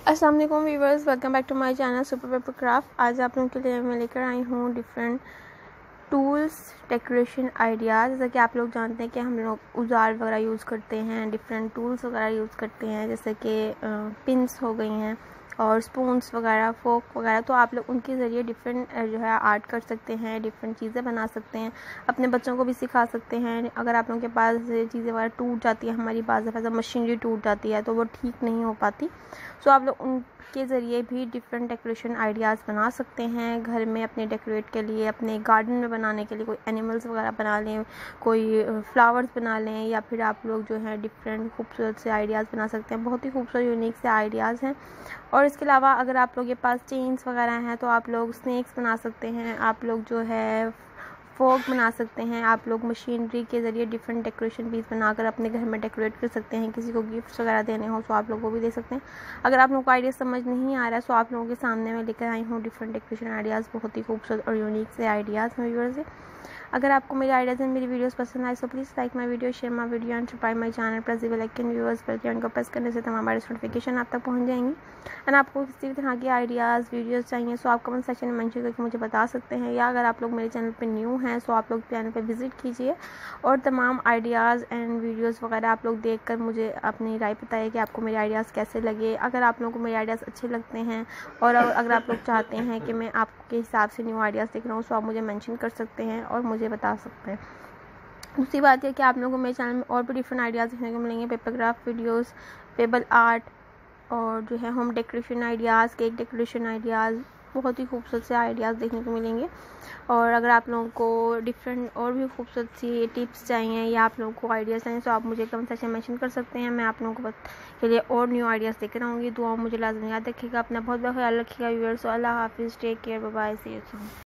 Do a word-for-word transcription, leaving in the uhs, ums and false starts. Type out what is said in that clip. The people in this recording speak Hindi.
अस्सलाम वालेकुम viewers, welcome back to my channel super paper craft. आज आप लोगों के लिए मैं लेकर आई हूँ डिफरेंट टूल्स डेकोरेशन आइडियाज़। जैसा कि आप लोग जानते हैं कि हम लोग औजार वगैरह यूज़ करते हैं, डिफरेंट टूल्स वगैरह यूज़ करते हैं, जैसे कि पिन्स हो गई हैं और स्पून्स वगैरह, फोक वगैरह। तो आप लोग उनके ज़रिए डिफरेंट जो है आर्ट कर सकते हैं, डिफरेंट चीज़ें बना सकते हैं, अपने बच्चों को भी सिखा सकते हैं। अगर आप लोगों के पास चीज़ें वगैरह टूट जाती है, हमारी बाज़ दफ़ा मशीनरी टूट जाती है तो वो ठीक नहीं हो पाती, सो आप लोग उनके ज़रिए भी डिफरेंट डेकोरेशन आइडियाज़ बना सकते हैं घर में अपने डेकोरेट के लिए, अपने गार्डन में बनाने के लिए। कोई एनिमल्स वगैरह बना लें, कोई फ्लावर्स बना लें, या फिर आप लोग जो है डिफरेंट खूबसूरत से आइडियाज़ बना सकते हैं। बहुत ही खूबसूरत यूनिक से आइडियाज़ हैं। और इसके अलावा अगर आप लोग के पास चेन्स वगैरह हैं तो आप लोग स्नैक्स बना सकते हैं, आप लोग जो है फोक बना सकते हैं, आप लोग मशीनरी के ज़रिए डिफरेंट डेकोरेशन पीस बनाकर अपने घर में डेकोरेट कर सकते हैं। किसी को गिफ्ट्स वगैरह देने हो तो आप लोगों को भी दे सकते हैं। अगर आप लोगों को आइडिया समझ नहीं आ रहा है तो आप लोगों के सामने मैं लेकर आई हूँ डिफरेंट डेकोरेशन आइडियाज़, बहुत ही खूबसूरत और यूनिक से आइडियाज़ हैं व्यूअर्स से। अगर आपको मेरे आइडियाज़ एंड मेरी वीडियोस पसंद आए तो please like my video, share my video and subscribe my channel, press the bell icon viewers, bell icon को प्रेस करने से तमाम हमारे नोटिफिकेशन आप तक पहुंच जाएंगी। एंड आपको किसी भी तरह की आइडियाज़ वीडियोस चाहिए तो आप कमेंट सेक्शन में मेंशन करके मुझे बता सकते हैं, या अगर आप लोग मेरे चैनल पर न्यू हैं तो आप लोग चैनल पर विजिट कीजिए और तमाम आइडियाज़ एंड वीडियोज़ वगैरह आप लोग देख कर मुझे अपनी राय बताइए कि आपको मेरे आइडियाज़ कैसे लगे। अगर आप लोगों को मेरे आइडियाज़ अच्छे लगते हैं और अगर आप लोग चाहते हैं कि मैं आपके हिसाब से न्यू आइडियाज़ देख रहा हूँ तो आप मुझे मेंशन कर सकते हैं और मुझे बता सकते हैं। दूसरी बात है कि आप लोगों को मेरे चैनल में और भी डिफरेंट आइडियाज़ देखने को मिलेंगे, paper craft videos, pebble art और जो है home decoration ideas, cake decoration ideas, बहुत ही खूबसूरत से आइडियाज़ देखने को मिलेंगे। और अगर आप लोगों को डिफरेंट और भी खूबसूरत सी टिप्स चाहिए या आप लोगों को आइडियाज़ चाहिए तो आप मुझे कमेंट सेक्शन में मेंशन कर सकते हैं। मैं आप लोगों को के लिए और न्यू आइडियाज़ देकर आऊँगी। दुआ मुझे लाजमी याद रखिएगा, अपना बहुत बहुत ख्याल रखिएगा व्यूअर्स। अल्लाह हाफिज़, take care, bye bye, see you soon.